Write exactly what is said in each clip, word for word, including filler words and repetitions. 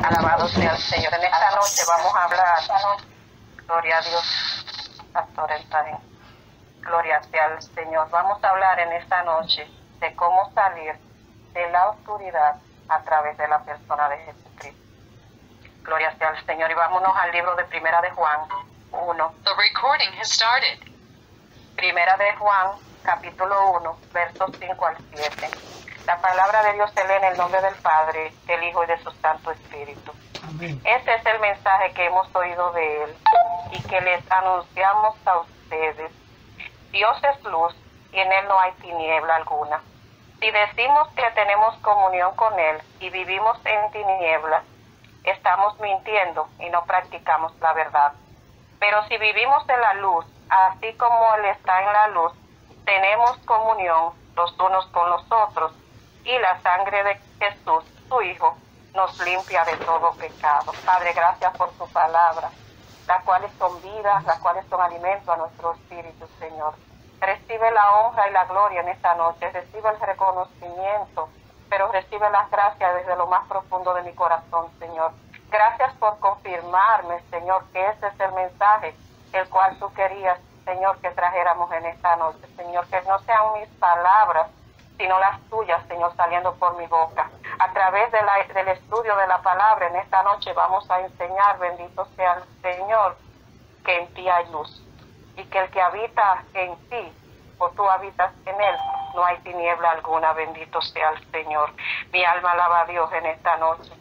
Alabado sea el Señor. En esta noche vamos a hablar, gloria a Dios, Pastor Efraín, gloria sea al Señor. Vamos a hablar en esta noche de cómo salir de la oscuridad a través de la persona de Jesucristo. Gloria sea al Señor. Y vámonos al libro de Primera de Juan uno. The recording has started. Primera de Juan, capítulo uno, versos cinco al siete. La palabra de Dios se lee en el nombre del Padre, del Hijo y de su Santo Espíritu. Amén. Este es el mensaje que hemos oído de Él y que les anunciamos a ustedes. Dios es luz y en Él no hay tiniebla alguna. Si decimos que tenemos comunión con Él y vivimos en tinieblas, estamos mintiendo y no practicamos la verdad. Pero si vivimos en la luz, así como Él está en la luz, tenemos comunión los unos con los otros, y la sangre de Jesús, su Hijo, nos limpia de todo pecado. Padre, gracias por tu palabra, las cuales son vidas, las cuales son alimento a nuestro espíritu, Señor. Recibe la honra y la gloria en esta noche, recibe el reconocimiento, pero recibe las gracias desde lo más profundo de mi corazón, Señor. Gracias por confirmarme, Señor, que ese es el mensaje el cual tú querías, Señor, que trajéramos en esta noche. Señor, que no sean mis palabras, sino las tuyas, Señor, saliendo por mi boca. A través de la, del estudio de la palabra, en esta noche vamos a enseñar, bendito sea el Señor, que en ti hay luz. Y que el que habita en ti, o tú habitas en él, no hay tiniebla alguna, bendito sea el Señor. Mi alma alaba a Dios en esta noche.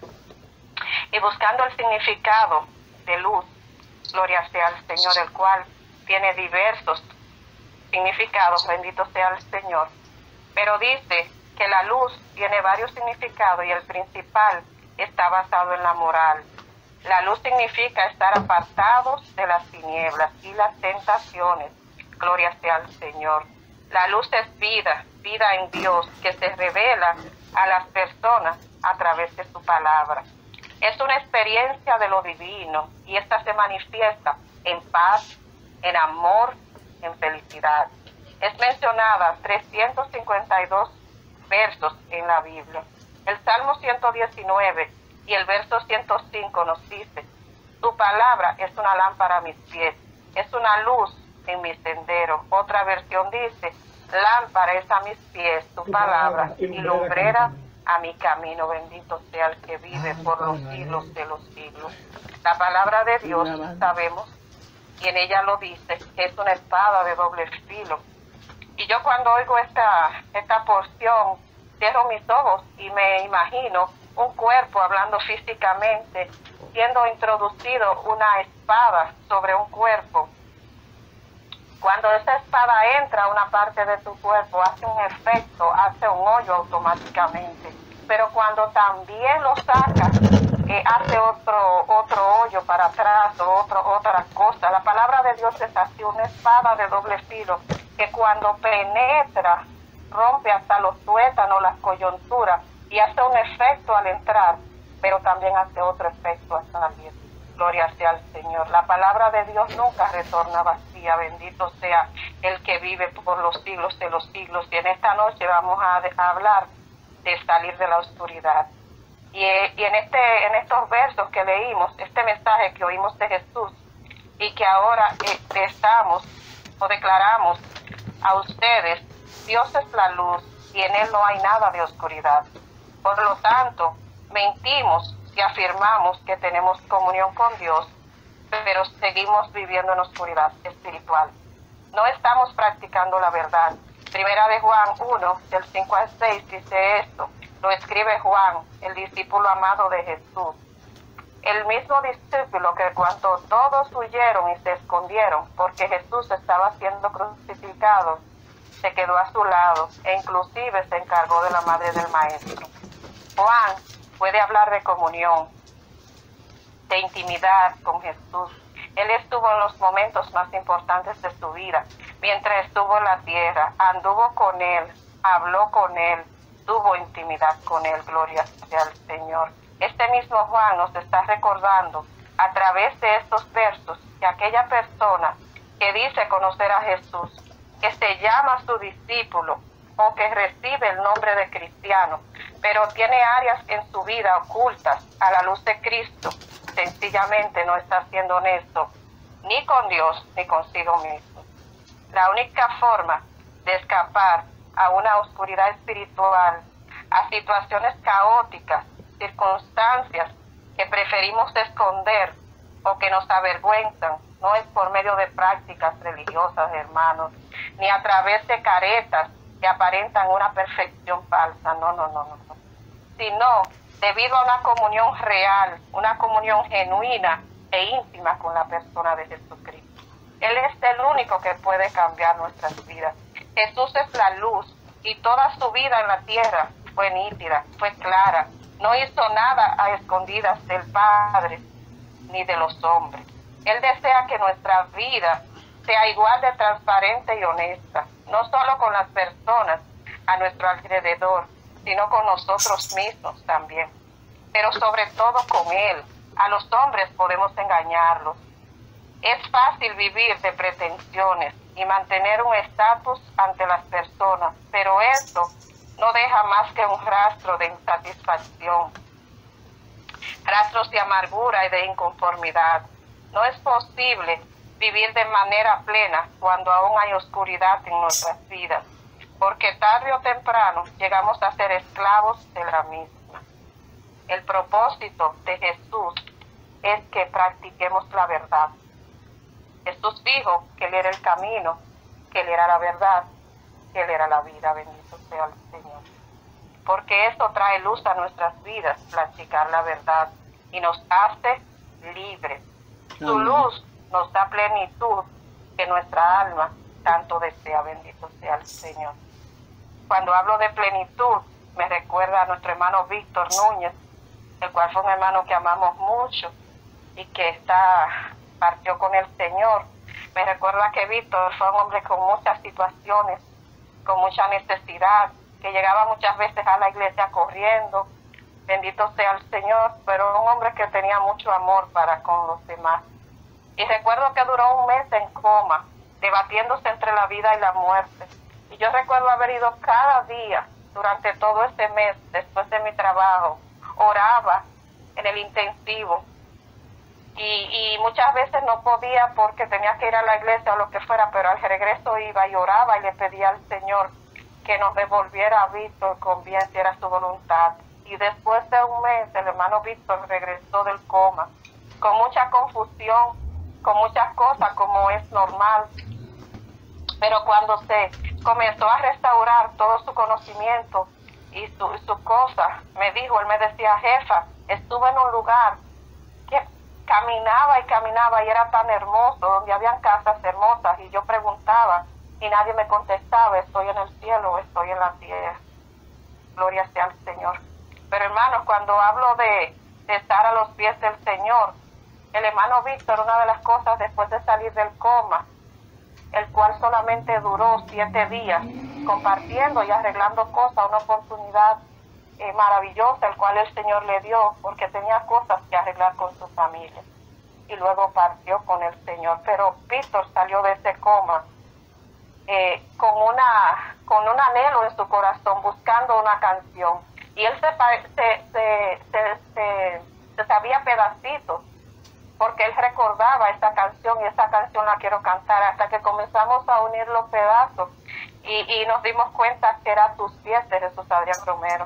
Y buscando el significado de luz, gloria sea al Señor, el cual tiene diversos significados, bendito sea el Señor. Pero dice que la luz tiene varios significados y el principal está basado en la moral. La luz significa estar apartados de las tinieblas y las tentaciones. Gloria sea al Señor. La luz es vida, vida en Dios, que se revela a las personas a través de su palabra. Es una experiencia de lo divino y esta se manifiesta en paz, en amor, en felicidad. Es mencionada trescientos cincuenta y dos versos en la Biblia. El Salmo ciento diecinueve y el verso ciento cinco nos dice: tu palabra es una lámpara a mis pies, es una luz en mi sendero. Otra versión dice: lámpara es a mis pies tu palabra y lumbrera a mi camino. Bendito sea el que vive por los siglos de los siglos. La palabra de Dios, sabemos, y en ella lo dice, que es una espada de doble filo. Y yo cuando oigo esta, esta porción, cierro mis ojos y me imagino un cuerpo hablando físicamente, siendo introducido una espada sobre un cuerpo. Cuando esa espada entra a una parte de tu cuerpo, hace un efecto, hace un hoyo automáticamente. Pero cuando también lo sacas, eh, hace otro otro hoyo para atrás o otro, otra cosa. La palabra de Dios es así, una espada de doble filo, que cuando penetra, rompe hasta los tuétanos, las coyunturas, y hace un efecto al entrar, pero también hace otro efecto al salir. Gloria sea al Señor. La palabra de Dios nunca retorna vacía. Bendito sea el que vive por los siglos de los siglos. Y en esta noche vamos a, de, a hablar de salir de la oscuridad. Y, y en, este, en estos versos que leímos, este mensaje que oímos de Jesús y que ahora eh, estamos o declaramos a ustedes: Dios es la luz y en Él no hay nada de oscuridad. Por lo tanto, mentimos y afirmamos que tenemos comunión con Dios, pero seguimos viviendo en oscuridad espiritual. No estamos practicando la verdad. Primera de Juan uno, del cinco al seis, dice esto. Lo escribe Juan, el discípulo amado de Jesús. El mismo discípulo que cuando todos huyeron y se escondieron porque Jesús estaba siendo crucificado, se quedó a su lado e inclusive se encargó de la madre del maestro. Juan puede hablar de comunión, de intimidad con Jesús. Él estuvo en los momentos más importantes de su vida, mientras estuvo en la tierra, anduvo con Él, habló con Él, tuvo intimidad con Él. Gloria sea al Señor. Este mismo Juan nos está recordando a través de estos versos que aquella persona que dice conocer a Jesús, que se llama su discípulo o que recibe el nombre de cristiano, pero tiene áreas en su vida ocultas a la luz de Cristo. Sencillamente no está siendo honesto ni con Dios ni consigo mismo. La única forma de escapar a una oscuridad espiritual, a situaciones caóticas, circunstancias que preferimos esconder o que nos avergüenzan, no es por medio de prácticas religiosas, hermanos, ni a través de caretas que aparentan una perfección falsa, no, no, no, no, no, sino debido a una comunión real, una comunión genuina e íntima con la persona de Jesucristo. Él es el único que puede cambiar nuestras vidas. Jesús es la luz y toda su vida en la tierra fue nítida, fue clara. No hizo nada a escondidas del Padre ni de los hombres. Él desea que nuestra vida sea igual de transparente y honesta, no solo con las personas a nuestro alrededor, sino con nosotros mismos también, pero sobre todo con Él. A los hombres podemos engañarlos. Es fácil vivir de pretensiones y mantener un estatus ante las personas, pero esto no deja más que un rastro de insatisfacción, rastros de amargura y de inconformidad. No es posible vivir de manera plena cuando aún hay oscuridad en nuestras vidas, porque tarde o temprano llegamos a ser esclavos de la misma. El propósito de Jesús es que practiquemos la verdad. Jesús dijo que Él era el camino, que Él era la verdad, que Él era la vida. Bendito sea el Señor. Porque eso trae luz a nuestras vidas, practicar la verdad, y nos hace libres. Su luz nos da plenitud que nuestra alma tanto desea. Bendito sea el Señor. Cuando hablo de plenitud, me recuerda a nuestro hermano Víctor Núñez, el cual fue un hermano que amamos mucho y que está partió con el Señor. Me recuerda que Víctor fue un hombre con muchas situaciones, con mucha necesidad, que llegaba muchas veces a la iglesia corriendo. Bendito sea el Señor, pero un hombre que tenía mucho amor para con los demás. Y recuerdo que duró un mes en coma, debatiéndose entre la vida y la muerte. Y yo recuerdo haber ido cada día durante todo ese mes, después de mi trabajo, oraba en el intensivo. Y, y muchas veces no podía porque tenía que ir a la iglesia o lo que fuera, pero al regreso iba y oraba y le pedía al Señor que nos devolviera a Víctor con bien si era su voluntad. Y después de un mes el hermano Víctor regresó del coma, con mucha confusión, con muchas cosas como es normal. Pero cuando se comenzó a restaurar todo su conocimiento y su, sus cosas, me dijo, él me decía, jefa, estuve en un lugar que caminaba y caminaba y era tan hermoso, donde habían casas hermosas, y yo preguntaba y nadie me contestaba, estoy en el cielo o estoy en la tierra. Gloria sea al Señor. Pero hermanos, cuando hablo de, de estar a los pies del Señor, el hermano Víctor, una de las cosas después de salir del coma, el cual solamente duró siete días compartiendo y arreglando cosas, una oportunidad eh, maravillosa, el cual el Señor le dio, porque tenía cosas que arreglar con su familia. Y luego partió con el Señor. Pero Víctor salió de ese coma eh, con una con un anhelo en su corazón, buscando una canción. Y él se, se, se, se, se, se sabía pedacitos, porque él recordaba esta canción, y esta canción la quiero cantar, hasta que comenzamos a unir los pedazos y, y nos dimos cuenta que era tus pies de Jesús Adrián Romero.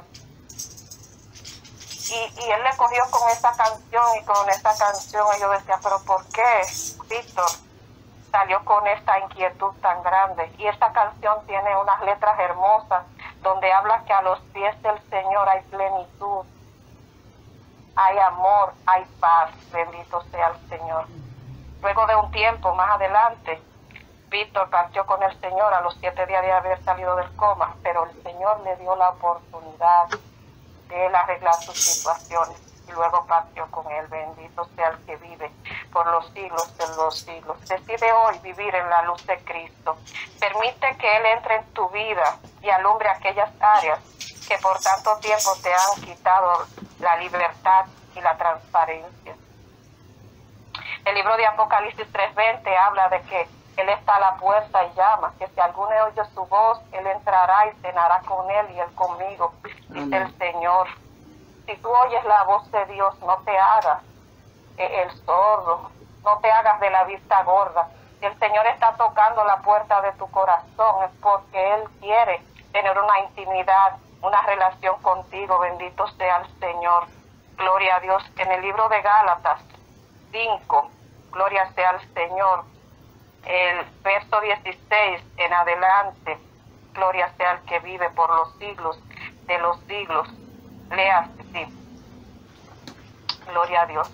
Y, y él le cogió con esta canción, y con esta canción y yo decía, pero ¿por qué Víctor salió con esta inquietud tan grande? Y esta canción tiene unas letras hermosas, donde habla que a los pies del Señor hay plenitud, hay amor, hay paz. Bendito sea el Señor. Luego de un tiempo más adelante, Víctor partió con el Señor a los siete días de haber salido del coma, pero el Señor le dio la oportunidad de él arreglar sus situaciones, y luego partió con él. Bendito sea el que vive por los siglos de los siglos. Decide hoy vivir en la luz de Cristo. Permite que Él entre en tu vida y alumbre aquellas áreas que por tanto tiempo te han quitado la libertad y la transparencia. El libro de Apocalipsis tres veinte habla de que Él está a la puerta y llama, que si alguno oye su voz, Él entrará y cenará con Él y Él conmigo, dice Amén. El Señor. Si tú oyes la voz de Dios, no te hagas eh, el sordo, no te hagas de la vista gorda. Si el Señor está tocando la puerta de tu corazón, es porque Él quiere tener una intimidad, una relación contigo. Bendito sea el Señor. Gloria a Dios. En el libro de Gálatas cinco, gloria sea al Señor, el verso dieciséis en adelante, gloria sea el que vive por los siglos de los siglos. Lea, sí. Gloria a Dios.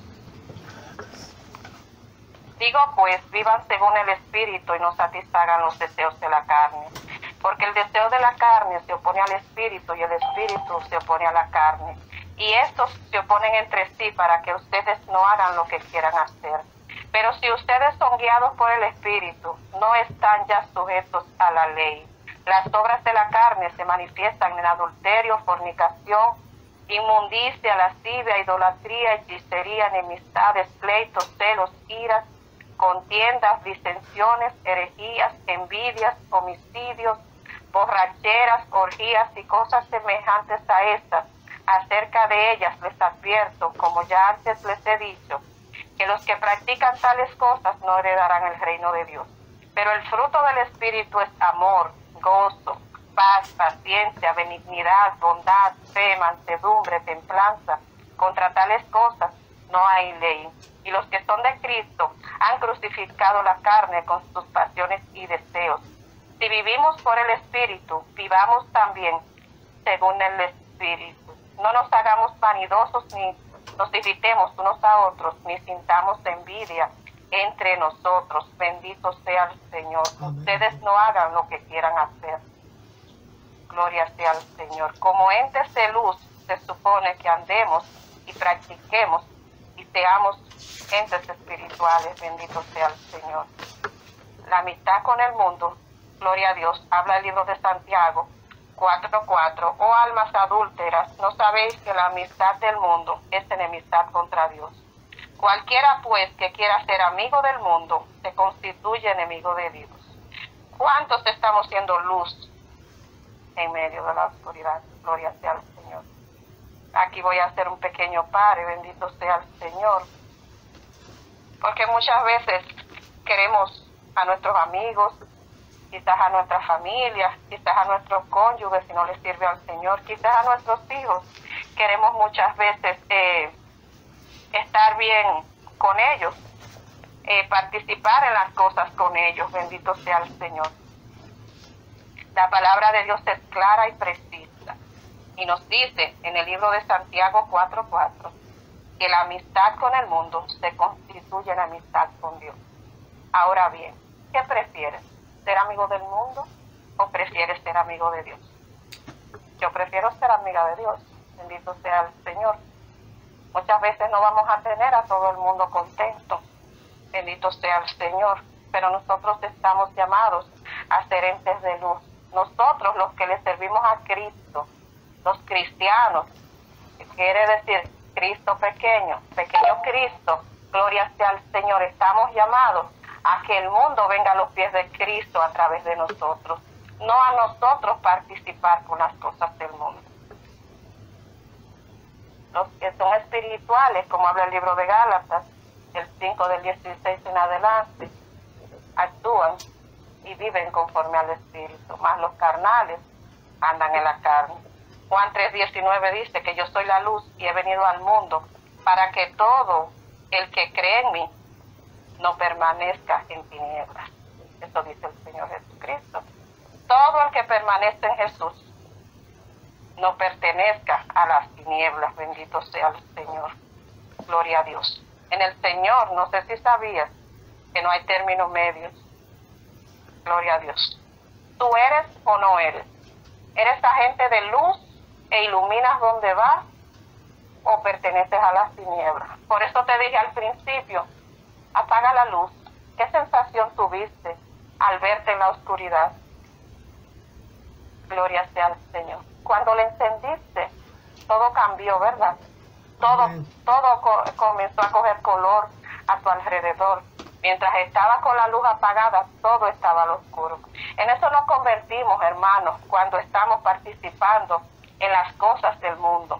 Digo pues, vivan según el Espíritu y no satisfagan los deseos de la carne. Porque el deseo de la carne se opone al Espíritu y el Espíritu se opone a la carne. Y estos se oponen entre sí para que ustedes no hagan lo que quieran hacer. Pero si ustedes son guiados por el Espíritu, no están ya sujetos a la ley. Las obras de la carne se manifiestan en adulterio, fornicación, inmundicia, lascivia, idolatría, hechicería, enemistades, pleitos, celos, iras, contiendas, disensiones, herejías, envidias, homicidios, borracheras, orgías y cosas semejantes a estas. Acerca de ellas les advierto, como ya antes les he dicho, que los que practican tales cosas no heredarán el reino de Dios. Pero el fruto del Espíritu es amor, gozo, paz, paciencia, benignidad, bondad, fe, mansedumbre, templanza. Contra tales cosas no hay ley. Y los que son de Cristo han crucificado la carne con sus pasiones y deseos. Si vivimos por el Espíritu, vivamos también según el Espíritu. No nos hagamos vanidosos ni nos irritemos unos a otros, ni sintamos envidia entre nosotros. Bendito sea el Señor. Amén. Ustedes no hagan lo que quieran hacer. Gloria sea al Señor. Como entes de luz, se supone que andemos y practiquemos y seamos entes espirituales. Bendito sea el Señor. La amistad con el mundo, gloria a Dios, habla el libro de Santiago cuatro cuatro. Oh almas adúlteras, ¿no sabéis que la amistad del mundo es enemistad contra Dios? Cualquiera pues que quiera ser amigo del mundo se constituye enemigo de Dios. ¿Cuántos estamos siendo luz en medio de la oscuridad? Gloria sea al Señor. Aquí voy a hacer un pequeño pare, bendito sea el Señor. Porque muchas veces queremos a nuestros amigos, quizás a nuestra familia, quizás a nuestros cónyuges si no les sirve al Señor, quizás a nuestros hijos. Queremos muchas veces eh, estar bien con ellos, eh, participar en las cosas con ellos. Bendito sea el Señor. La palabra de Dios es clara y precisa y nos dice en el libro de Santiago cuatro cuatro que la amistad con el mundo se constituye en amistad con Dios. Ahora bien, ¿qué prefieres? ¿Ser amigo del mundo o prefieres ser amigo de Dios? Yo prefiero ser amiga de Dios. Bendito sea el Señor. Muchas veces no vamos a tener a todo el mundo contento. Bendito sea el Señor. Pero nosotros estamos llamados a ser entes de luz. Nosotros los que le servimos a Cristo, los cristianos, que quiere decir Cristo pequeño, pequeño Cristo, gloria sea al Señor, estamos llamados a que el mundo venga a los pies de Cristo a través de nosotros, no a nosotros participar con las cosas del mundo. Los que son espirituales, como habla el libro de Gálatas, el cinco del dieciséis en adelante, actúan y viven conforme al Espíritu, más los carnales andan en la carne. Juan tres diecinueve dice que yo soy la luz y he venido al mundo para que todo el que cree en mí no permanezca en tinieblas. Eso dice el Señor Jesucristo. Todo el que permanece en Jesús no pertenezca a las tinieblas. Bendito sea el Señor. Gloria a Dios. En el Señor, no sé si sabías que no hay términos medios. Gloria a Dios. ¿Tú eres o no eres? ¿Eres agente de luz e iluminas donde vas o perteneces a las tinieblas? Por eso te dije al principio, apaga la luz. ¿Qué sensación tuviste al verte en la oscuridad? Gloria sea al Señor. Cuando le encendiste, todo cambió, ¿verdad? Todo, todo co comenzó a coger color a tu alrededor. Mientras estaba con la luz apagada, todo estaba al oscuro. En eso nos convertimos, hermanos, cuando estamos participando en las cosas del mundo.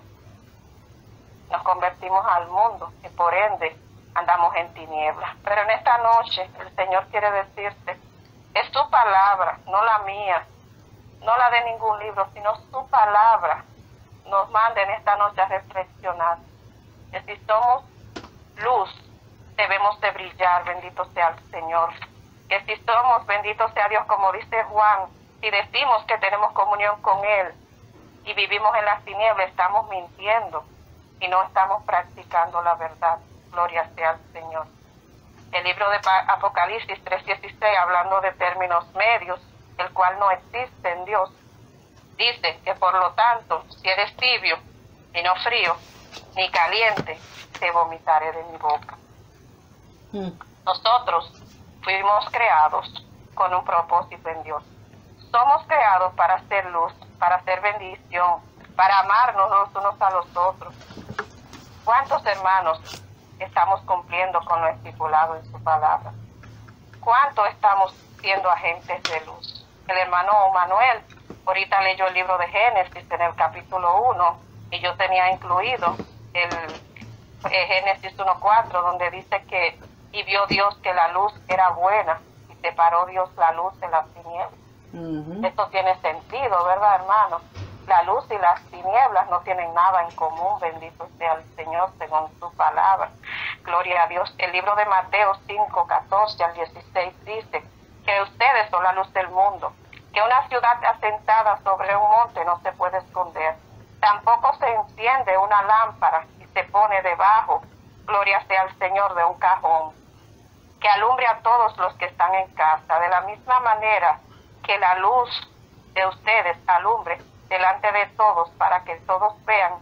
Nos convertimos al mundo y por ende andamos en tinieblas. Pero en esta noche el Señor quiere decirte, es su palabra, no la mía, no la de ningún libro, sino su palabra nos manda en esta noche a reflexionar. Que si somos luz, debemos de brillar, bendito sea el Señor. Que si somos, bendito sea Dios, como dice Juan, si decimos que tenemos comunión con Él y vivimos en las tinieblas, estamos mintiendo y no estamos practicando la verdad. Gloria sea al Señor. El libro de Apocalipsis tres dieciséis, hablando de términos medios, el cual no existe en Dios, dice que por lo tanto, si eres tibio y no frío, ni caliente, te vomitaré de mi boca. Mm. Nosotros fuimos creados con un propósito en Dios. Somos creados para hacer luz, para hacer bendición, para amarnos los unos a los otros. ¿Cuántos hermanos estamos cumpliendo con lo estipulado en su palabra? ¿Cuánto estamos siendo agentes de luz? El hermano Manuel ahorita leyó el libro de Génesis en el capítulo uno y yo tenía incluido el eh, Génesis uno cuatro, donde dice que y vio Dios que la luz era buena y separó Dios la luz de las tinieblas. Uh-huh. Esto tiene sentido, ¿verdad, hermano? La luz y las tinieblas no tienen nada en común, bendito sea el Señor según su palabra. Gloria a Dios. El libro de Mateo cinco, catorce al dieciséis dice que ustedes son la luz del mundo, que una ciudad asentada sobre un monte no se puede esconder. Tampoco se enciende una lámpara y se pone debajo, gloria sea al Señor, de un cajón, que alumbre a todos los que están en casa. De la misma manera que la luz de ustedes alumbre delante de todos, para que todos vean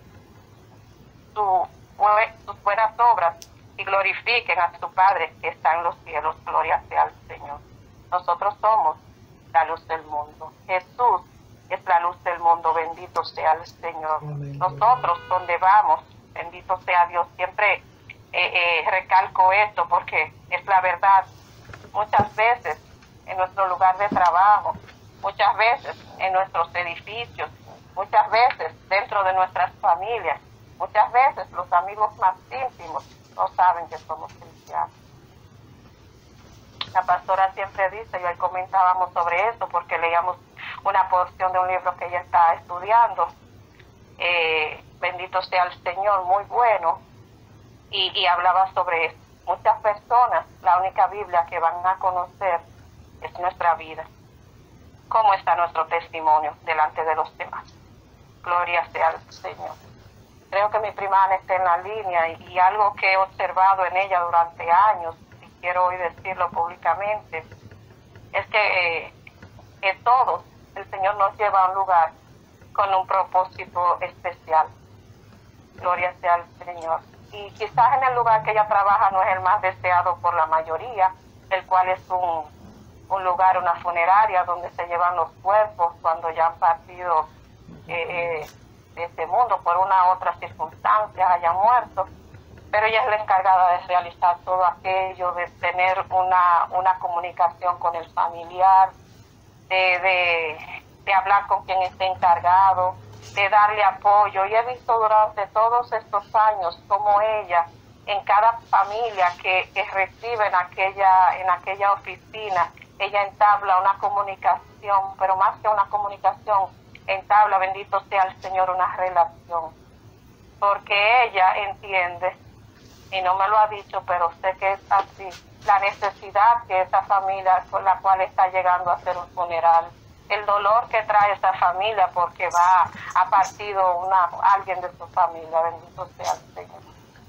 su, sus buenas obras y glorifiquen a su Padre que está en los cielos. Gloria sea al Señor. Nosotros somos la luz del mundo. Jesús es la luz del mundo, bendito sea el Señor. Amén. Nosotros donde vamos, bendito sea Dios, siempre eh, eh, recalco esto porque es la verdad. Muchas veces en nuestro lugar de trabajo, muchas veces en nuestros edificios, muchas veces dentro de nuestras familias, muchas veces los amigos más íntimos no saben que somos cristianos. La pastora siempre dice, y hoy comentábamos sobre eso porque leíamos una porción de un libro que ella está estudiando, eh, bendito sea el Señor, muy bueno, y, y hablaba sobre eso. Muchas personas, la única Biblia que van a conocer es nuestra vida. ¿Cómo está nuestro testimonio delante de los demás? Gloria sea al Señor. Creo que mi prima Ana está en la línea y, y algo que he observado en ella durante años, y quiero hoy decirlo públicamente, es que, eh, que todos el Señor nos lleva a un lugar con un propósito especial. Gloria sea al Señor. Y quizás en el lugar que ella trabaja no es el más deseado por la mayoría, el cual es un, un lugar, una funeraria donde se llevan los cuerpos cuando ya han partido eh, eh, de este mundo por una u otra circunstancia, hayan muerto. Pero ella es la encargada de realizar todo aquello, de tener una, una comunicación con el familiar, de, de, de hablar con quien esté encargado, de darle apoyo. Y he visto durante todos estos años como ella, en cada familia que, que recibe en aquella, en aquella oficina, ella entabla una comunicación, pero más que una comunicación, entabla, bendito sea el Señor, una relación. Porque ella entiende, y no me lo ha dicho, pero sé que es así, la necesidad que esa familia con la cual está llegando a hacer un funeral, el dolor que trae esa familia porque va, ha partido una, alguien de su familia, bendito sea el Señor.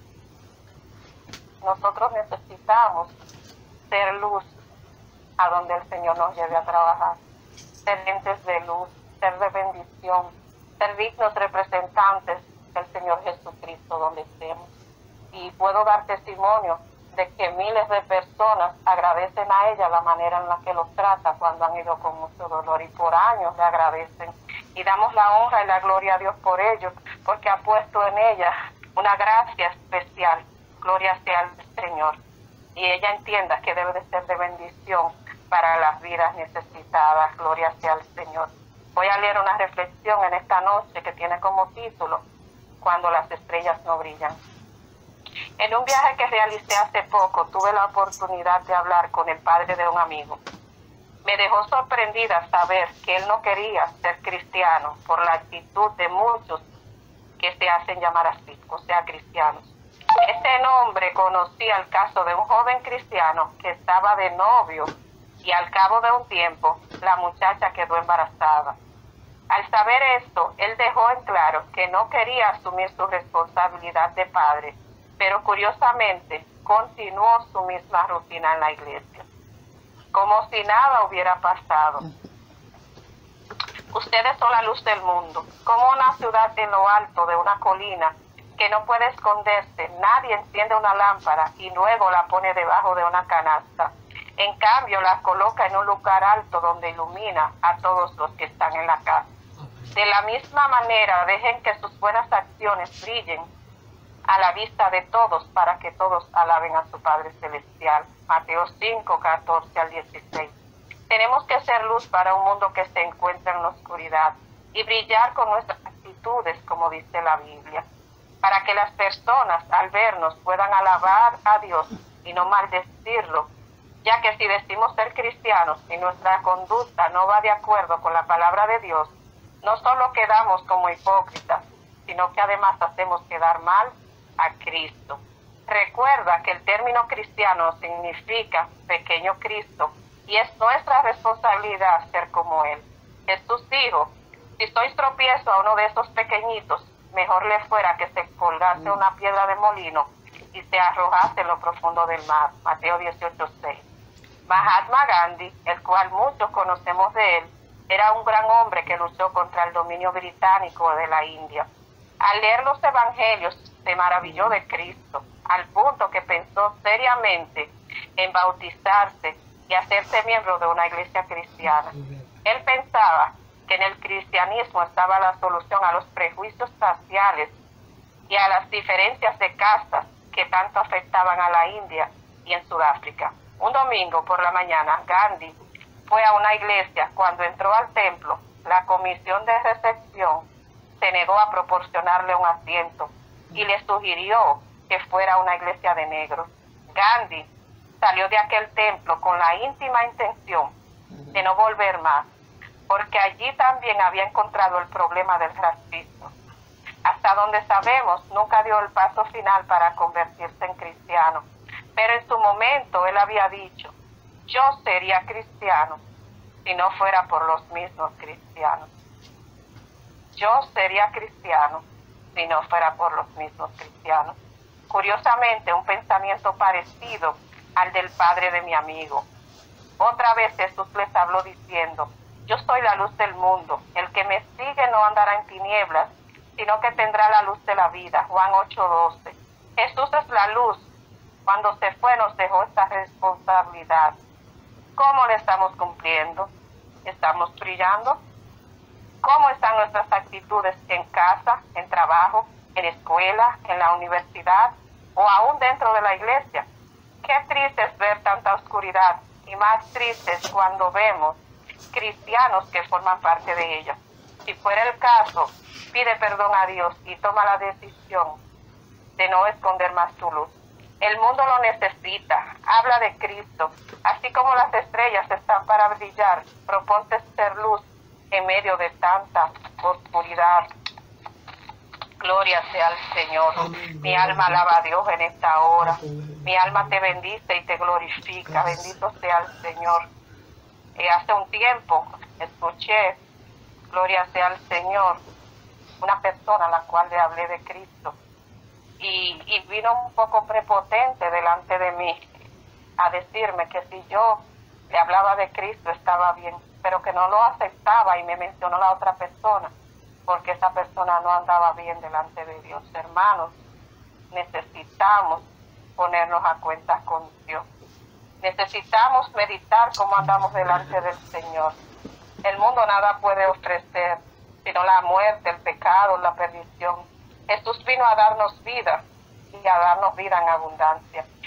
Nosotros necesitamos ser luz a donde el Señor nos lleve a trabajar, ser entes de luz, ser de bendición, ser dignos representantes del Señor Jesucristo donde estemos. Y puedo dar testimonio de que miles de personas agradecen a ella la manera en la que los trata cuando han ido con mucho dolor, y por años le agradecen. Y damos la honra y la gloria a Dios por ello, porque ha puesto en ella una gracia especial. Gloria sea al Señor. y ella entienda que debe de ser de bendición para las vidas necesitadas. Gloria sea al Señor. Voy a leer una reflexión en esta noche que tiene como título Cuando las estrellas no brillan. En un viaje que realicé hace poco, tuve la oportunidad de hablar con el padre de un amigo. Me dejó sorprendida saber que él no quería ser cristiano por la actitud de muchos que se hacen llamar así, o sea, cristianos. Este hombre conocía el caso de un joven cristiano que estaba de novio y al cabo de un tiempo la muchacha quedó embarazada. Al saber esto, él dejó en claro que no quería asumir su responsabilidad de padre, pero curiosamente continuó su misma rutina en la iglesia, como si nada hubiera pasado. Ustedes son la luz del mundo, como una ciudad en lo alto de una colina que no puede esconderse. Nadie enciende una lámpara y luego la pone debajo de una canasta. En cambio, la coloca en un lugar alto donde ilumina a todos los que están en la casa. De la misma manera, dejen que sus buenas acciones brillen a la vista de todos para que todos alaben a su Padre Celestial. Mateo cinco, catorce al dieciséis. Tenemos que ser luz para un mundo que se encuentra en la oscuridad y brillar con nuestras actitudes, como dice la Biblia, para que las personas al vernos puedan alabar a Dios y no maldecirlo, ya que si decimos ser cristianos y nuestra conducta no va de acuerdo con la palabra de Dios, no solo quedamos como hipócritas, sino que además hacemos quedar mal a Cristo. Recuerda que el término cristiano significa pequeño Cristo y es nuestra responsabilidad ser como Él. Jesús dijo, si sois tropiezo a uno de esos pequeñitos, mejor le fuera que se colgase una piedra de molino y se arrojase en lo profundo del mar. Mateo dieciocho, seis. Mahatma Gandhi, el cual muchos conocemos de él, era un gran hombre que luchó contra el dominio británico de la India. Al leer los evangelios, se maravilló de Cristo, al punto que pensó seriamente en bautizarse y hacerse miembro de una iglesia cristiana. Él pensaba que en el cristianismo estaba la solución a los prejuicios raciales y a las diferencias de castas que tanto afectaban a la India y en Sudáfrica. Un domingo por la mañana, Gandhi fue a una iglesia. Cuando entró al templo, la comisión de recepción se negó a proporcionarle un asiento y le sugirió que fuera a una iglesia de negros. Gandhi salió de aquel templo con la íntima intención de no volver más, porque allí también había encontrado el problema del racismo. Hasta donde sabemos, nunca dio el paso final para convertirse en cristiano, pero en su momento él había dicho, yo sería cristiano si no fuera por los mismos cristianos. Yo sería cristiano si no fuera por los mismos cristianos. Curiosamente, un pensamiento parecido al del padre de mi amigo. Otra vez Jesús les habló diciendo, yo soy la luz del mundo, el que me sigue no andará en tinieblas, sino que tendrá la luz de la vida. Juan ocho, doce. Jesús es la luz. Cuando se fue nos dejó esta responsabilidad. ¿Cómo le estamos cumpliendo? ¿Estamos brillando? ¿Cómo están nuestras actitudes en casa, en trabajo, en escuela, en la universidad o aún dentro de la iglesia? Qué triste es ver tanta oscuridad y más triste es cuando vemos cristianos que forman parte de ella. Si fuera el caso, pide perdón a Dios y toma la decisión de no esconder más tu luz. El mundo lo necesita. Habla de Cristo. Así como las estrellas están para brillar, proponte ser luz en medio de tanta oscuridad. Gloria sea al Señor. Amén. Mi alma alaba a Dios en esta hora. Amén. Mi alma te bendice y te glorifica. Gracias. Bendito sea el Señor. Eh, hace un tiempo escuché, gloria sea al Señor, una persona a la cual le hablé de Cristo. Y, y vino un poco prepotente delante de mí a decirme que si yo le hablaba de Cristo estaba bien, pero que no lo aceptaba, y me mencionó la otra persona, porque esa persona no andaba bien delante de Dios. Hermanos, necesitamos ponernos a cuentas con Dios. Necesitamos meditar cómo andamos delante del Señor. El mundo nada puede ofrecer, sino la muerte, el pecado, la perdición. Jesús vino a darnos vida y a darnos vida en abundancia.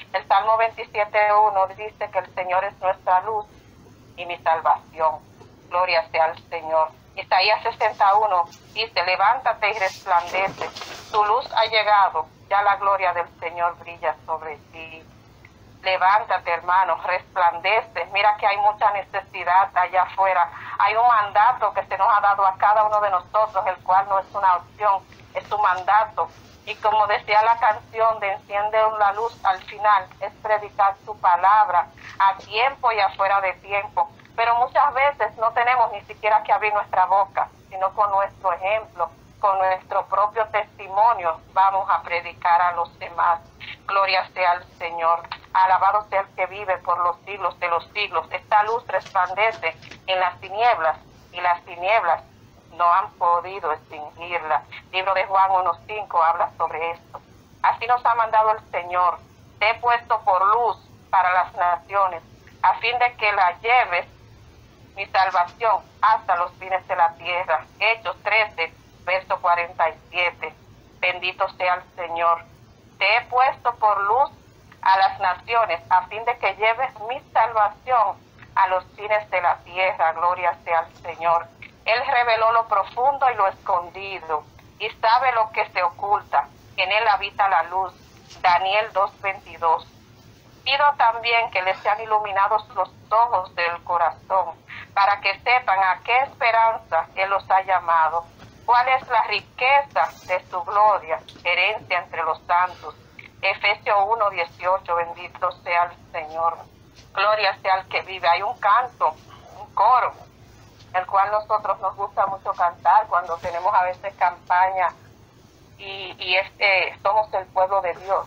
El Salmo veintisiete uno dice que el Señor es nuestra luz y mi salvación. Gloria sea al Señor. Isaías sesenta y uno dice, levántate y resplandece, tu luz ha llegado, ya la gloria del Señor brilla sobre ti. Levántate, hermano, resplandece. Mira que hay mucha necesidad allá afuera. Hay un mandato que se nos ha dado a cada uno de nosotros, el cual no es una opción, es un mandato. Y como decía la canción de Enciende la luz, al final es predicar su palabra a tiempo y afuera de tiempo. Pero muchas veces no tenemos ni siquiera que abrir nuestra boca, sino con nuestro ejemplo, con nuestro propio testimonio, vamos a predicar a los demás. Gloria sea al Señor. Alabado sea el que vive por los siglos de los siglos. Esta luz resplandece en las tinieblas y las tinieblas no han podido extinguirla. Libro de Juan uno cinco habla sobre esto. Así nos ha mandado el Señor. Te he puesto por luz para las naciones, a fin de que la lleves mi salvación hasta los fines de la tierra. Hechos trece, verso cuarenta y siete. Bendito sea el Señor. Te he puesto por luz a las naciones, a fin de que lleves mi salvación a los fines de la tierra. Gloria sea al Señor. Él reveló lo profundo y lo escondido, y sabe lo que se oculta. En él habita la luz. Daniel dos veintidós. Pido también que les sean iluminados los ojos del corazón, para que sepan a qué esperanza Él los ha llamado, cuál es la riqueza de su gloria, herencia entre los santos. Efesios uno dieciocho, bendito sea el Señor. Gloria sea el que vive. Hay un canto, un coro, el cual nosotros nos gusta mucho cantar cuando tenemos a veces campaña y, y este, somos el pueblo de Dios.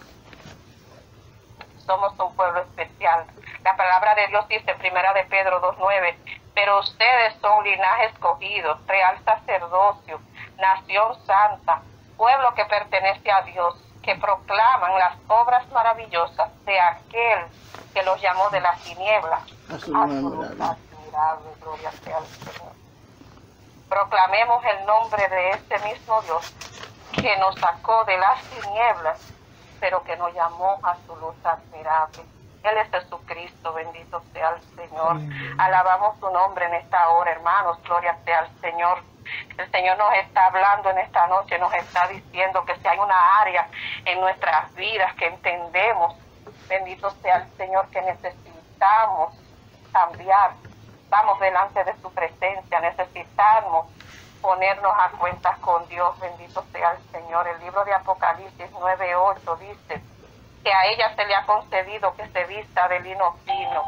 Somos un pueblo especial. La palabra de Dios dice, primera de Pedro dos nueve, pero ustedes son linaje escogido, real sacerdocio, nación santa, pueblo que pertenece a Dios, que proclaman las obras maravillosas de aquel que los llamó de las tinieblas a su luz admirable. Gloria sea al Señor. Proclamemos el nombre de este mismo Dios que nos sacó de las tinieblas, pero que nos llamó a su luz admirable. Él es Jesucristo, bendito sea el Señor. Amén. Alabamos su nombre en esta hora, hermanos, gloria sea al Señor. El Señor nos está hablando en esta noche, nos está diciendo que si hay una área en nuestras vidas que entendemos, bendito sea el Señor, que necesitamos cambiar, vamos delante de su presencia, necesitamos ponernos a cuentas con Dios, bendito sea el Señor. El libro de Apocalipsis nueve ocho dice que a ella se le ha concedido que se vista de lino fino.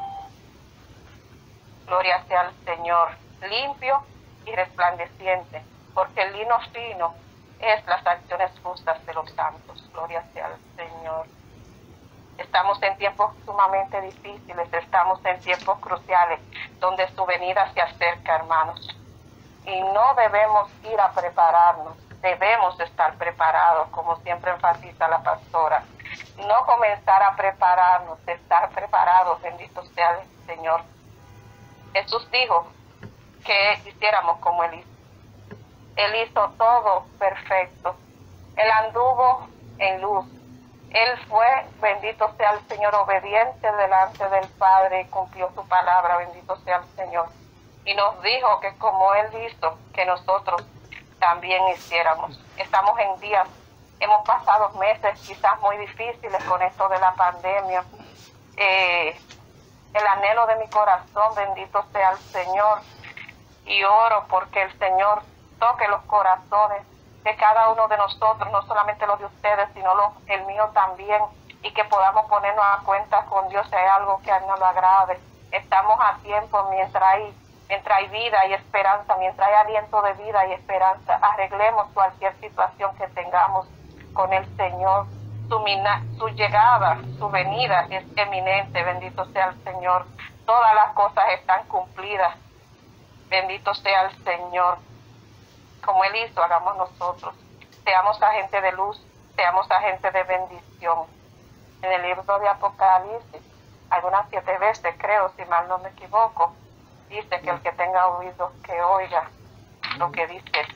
Gloria sea al Señor, limpio y resplandeciente, porque el lino fino es las acciones justas de los santos. Gloria sea al Señor. Estamos en tiempos sumamente difíciles, estamos en tiempos cruciales, donde su venida se acerca, hermanos. Y no debemos ir a prepararnos, debemos estar preparados, como siempre enfatiza la pastora. No comenzar a prepararnos, estar preparados, bendito sea el Señor. Jesús dijo que hiciéramos como Él hizo. Él hizo todo perfecto. Él anduvo en luz. Él fue, bendito sea el Señor, obediente delante del Padre y cumplió su palabra, bendito sea el Señor. Y nos dijo que como Él hizo, que nosotros también hiciéramos. Estamos en días, hemos pasado meses quizás muy difíciles con esto de la pandemia. Eh, el anhelo de mi corazón, bendito sea el Señor. Y oro porque el Señor toque los corazones de cada uno de nosotros, no solamente los de ustedes, sino los, el mío también, y que podamos ponernos a cuenta con Dios si hay algo que a Él no le agrade. Estamos a tiempo mientras hay Mientras hay vida y esperanza, mientras hay aliento de vida y esperanza, arreglemos cualquier situación que tengamos con el Señor. Su, mina, su llegada, su venida es eminente, bendito sea el Señor. Todas las cosas están cumplidas, bendito sea el Señor. Como Él hizo, hagamos nosotros. Seamos agentes de luz, seamos agentes de bendición. En el libro de Apocalipsis, algunas siete veces creo, si mal no me equivoco, dice que el que tenga oídos que oiga lo que dice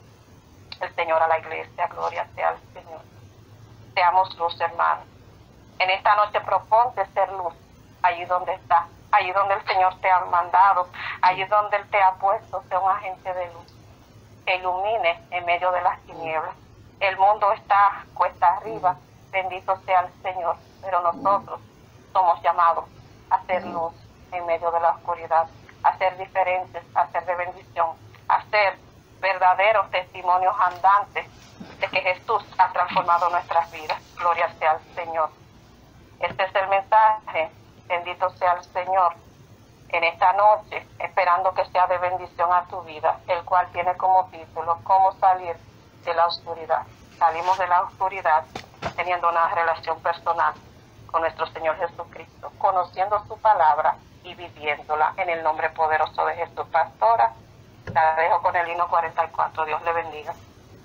el Señor a la iglesia. Gloria sea al Señor. Seamos luz, hermanos. En esta noche proponte ser luz, allí donde estás, allí donde el Señor te ha mandado, allí donde Él te ha puesto, sea un agente de luz, que ilumine en medio de las tinieblas. El mundo está cuesta arriba, bendito sea el Señor, pero nosotros somos llamados a ser luz en medio de la oscuridad, a ser diferentes, a ser de bendición, a ser verdaderos testimonios andantes de que Jesús ha transformado nuestras vidas. Gloria sea al Señor. Este es el mensaje, bendito sea el Señor, en esta noche, esperando que sea de bendición a tu vida, el cual tiene como título, cómo salir de la oscuridad. Salimos de la oscuridad teniendo una relación personal con nuestro Señor Jesucristo, conociendo su palabra y viviéndola en el nombre poderoso de Jesús. Pastora, la dejo con el himno cuarenta y cuatro. Dios le bendiga.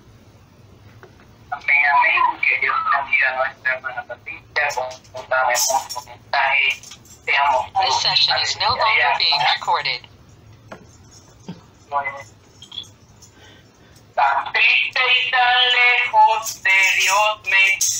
Amén, amén. Que Dios bendiga a nuestra hermana Patricia con un hermoso mensaje. Seamos This session is no longer being recorded. Tan triste y tan lejos de Dios me